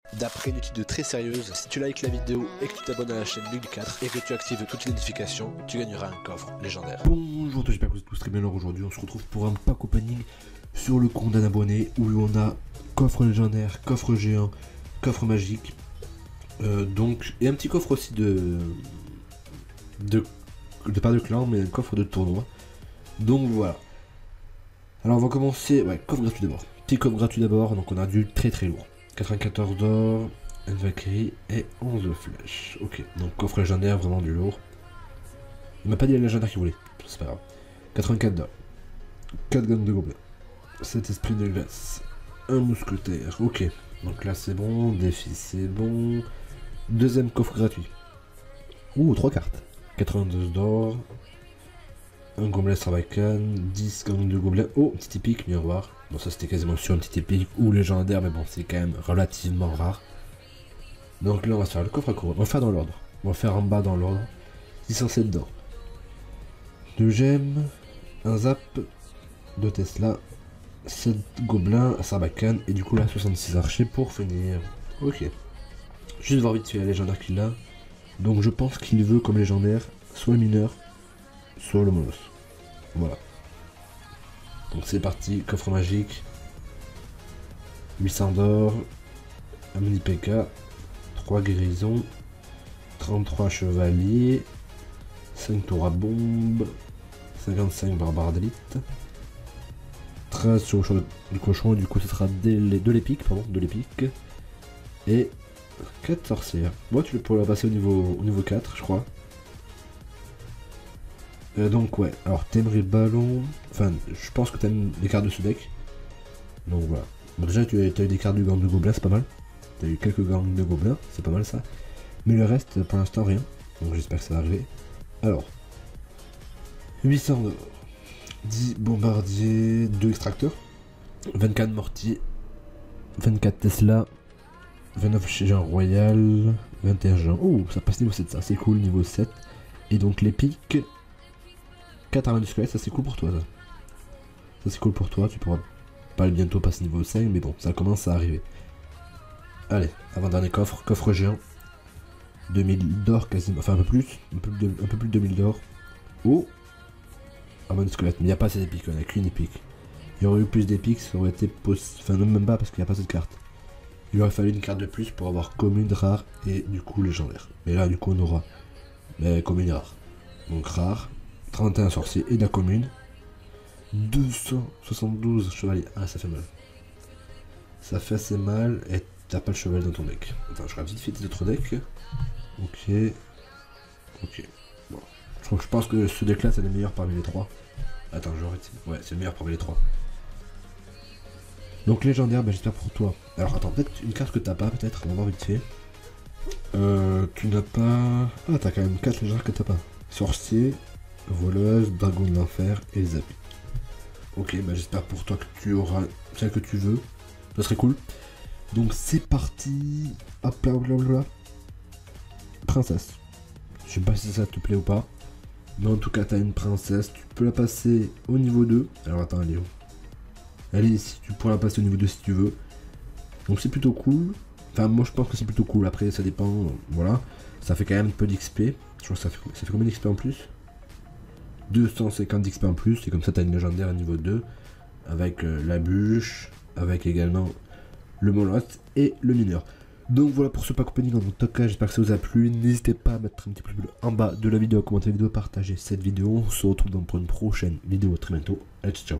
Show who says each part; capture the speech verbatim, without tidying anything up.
Speaker 1: D'après une étude très sérieuse, si tu likes la vidéo et que tu t'abonnes à la chaîne Mug quatre et que tu actives toutes les notifications, tu gagneras un coffre légendaire.
Speaker 2: Bonjour, j'espère que vous êtes tous très bien. Alors aujourd'hui, on se retrouve pour un pack opening sur le compte d'un abonné où on a coffre légendaire, coffre géant, coffre magique, euh, donc et un petit coffre aussi de de de pas de clan mais un coffre de tournoi. Donc voilà. Alors on va commencer, ouais, coffre gratuit d'abord. Petit coffre gratuit d'abord, donc on a du très très lourd. quatre-vingt-quatorze d'or, un Valkyrie et onze flèches. Ok, donc coffre légendaire, vraiment du lourd. Il m'a pas dit la légendaire qu'il voulait, c'est pas grave. quatre-vingt-quatre d'or, quatre gants de gobelins, sept esprits de glace, un mousquetaire. Ok, donc là c'est bon, défi c'est bon. Deuxième coffre gratuit. Ouh, trois cartes. quatre-vingt-douze d'or, un gobelin sarbacane, dix gangs de gobelins. Oh, petit épique, miroir. Bon, ça c'était quasiment sur un petit épique ou légendaire, mais bon, c'est quand même relativement rare. Donc là, on va se faire le coffre à couronne. On va faire dans l'ordre. On va faire en bas dans l'ordre. six cent sept d'or, deux gemmes, un zap, deux Tesla, sept gobelins, un sarbacane, et du coup là, soixante-six archers pour finir. Ok. Juste voir vite fait la légendaire qu'il a. Donc je pense qu'il veut comme légendaire soit le mineur, soit le monos. Voilà. Donc c'est parti, coffre magique. huit cents d'or, un mini P K, trois guérisons, trente-trois chevaliers, cinq tours à bombe, cinquante-cinq barbares d'élite, treize sur le champ du cochon, et du coup ce sera de l'épique, pardon, de l'épique, et quatre sorcières. Moi tu pourrais la passer au niveau, au niveau quatre, je crois. Euh, donc ouais, alors t'aimerais le ballon, enfin je pense que t'aimes les cartes de ce deck. Donc voilà. Bon, déjà tu as, as eu des cartes du gang de gobelins, c'est pas mal. T'as eu quelques gangs de gobelins, c'est pas mal ça. Mais le reste pour l'instant rien. Donc j'espère que ça va arriver. Alors, huit cents d'or, dix bombardiers, deux extracteurs, vingt-quatre mortiers, vingt-quatre Tesla, vingt-neuf géants royal, vingt et un géants. Oh, ça passe niveau sept, ça c'est cool, niveau sept. Et donc l'épique, quatre armes de squelette, ça c'est cool pour toi ça. Ça c'est cool pour toi, tu pourras pas bientôt passer niveau cinq, mais bon, ça commence à arriver. Allez, avant-dernier coffre, coffre géant. deux mille d'or quasiment, enfin un peu plus, un peu, de, un peu plus de deux mille d'or. Oh, arme de squelette, mais il n'y a pas assez d'épiques, on n'a qu'une épique. Il y aurait eu plus d'épiques, ça aurait été possible, enfin non même pas parce qu'il n'y a pas cette carte. Il aurait fallu une carte de plus pour avoir commune, rare et du coup légendaire. Mais là du coup on aura mais commune et rare. Donc rare, trente et un sorciers et de la commune. deux cent soixante-douze chevaliers. Ah ça fait mal. Ça fait assez mal et t'as pas le cheval dans ton deck. Attends, je regarde vite fait tes autres decks. Ok. Ok. Bon. Je pense que ce deck là c'est le meilleur parmi les trois. Attends, je arrête. Ouais, c'est le meilleur parmi les trois. Donc légendaire, bah, j'espère pour toi. Alors attends, peut-être une carte que t'as pas, peut-être, on va voir vite fait. Euh, tu n'as pas... Ah, t'as quand même quatre légendaires que t'as pas. Sorcier, voleuse, dragon de l'enfer et zappé. Ok, bah j'espère pour toi que tu auras celle que tu veux. Ça serait cool. Donc c'est parti. Hop là, hop là, hop là. Princesse. Je sais pas si ça te plaît ou pas. Mais en tout cas, t'as une princesse. Tu peux la passer au niveau deux. Alors attends, elle est où? Elle est ici. Tu pourras la passer au niveau deux si tu veux. Donc c'est plutôt cool. Enfin, moi je pense que c'est plutôt cool. Après, ça dépend. Voilà. Ça fait quand même peu d'X P. Je crois que ça fait, ça fait combien d'X P en plus? deux cent cinquante d'X P en plus. Et comme ça, t'as une légendaire à niveau deux. Avec euh, la bûche. Avec également le molosse et le mineur. Donc voilà pour ce pack opening en tout cas, j'espère que ça vous a plu. N'hésitez pas à mettre un petit pouce bleu en bas de la vidéo, à commenter la vidéo, partager cette vidéo. On se retrouve donc pour une prochaine vidéo très bientôt. Allez, ciao.